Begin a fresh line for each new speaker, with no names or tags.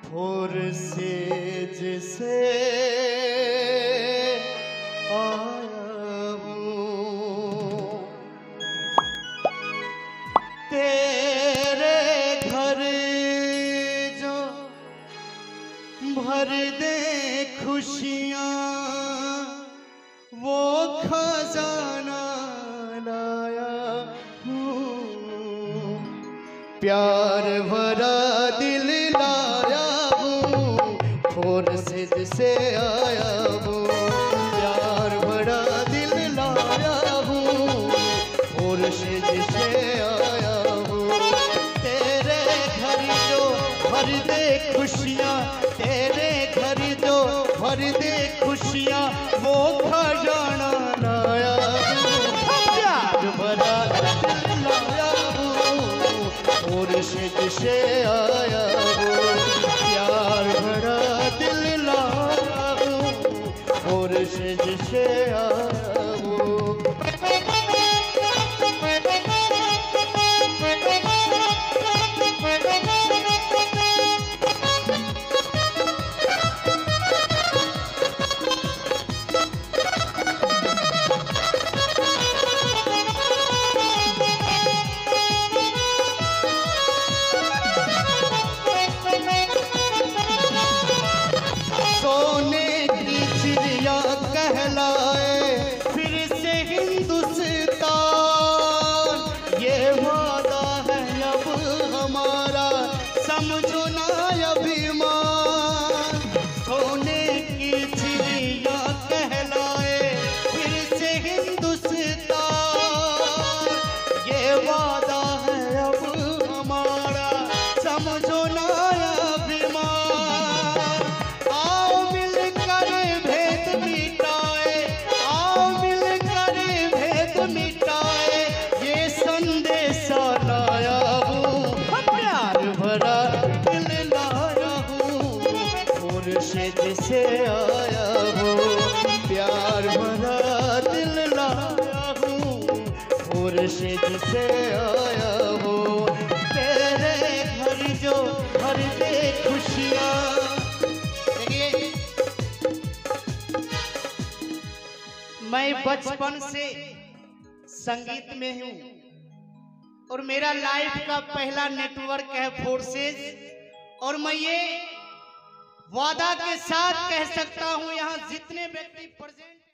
और सेज से आया हूँ तेरे घर जो भर दे खुशियाँ वो खजाना लाया हूँ प्यार भरा दिल लाया हूँ और से आया हूँ प्यार भरा दिल लाया हूँ और से आया हूँ तेरे घर जो भर दे खुशियाँ तेरे घर जो भर दे खुशियाँ वो खजाना लाया हूँ प्यार भरा दिल लाया हूँ और से आया हूँ प्यार भरा दिल लाया हूँ और से आया हूँ सोने की चिड़िया कहलाए फिर से हिंदुस्तान ये वादा है अब हमारा समझो ना अभिमान सोने की चिड़िया कहलाए फिर से हिंदुस्तान ये वादा है अब हमारा समझो ना से आया हूँ प्यार भरा दिल लाया हूँ और से आया हूँ तेरे घर जो भर दे खुशियाँ देखिए मैं बचपन से संगीत में हूँ और मेरा लाइफ का पहला नेटवर्क है फोर्सेस और मैं ये वादा के साथ कह सकता हूं यहाँ जितने व्यक्ति प्रेजेंट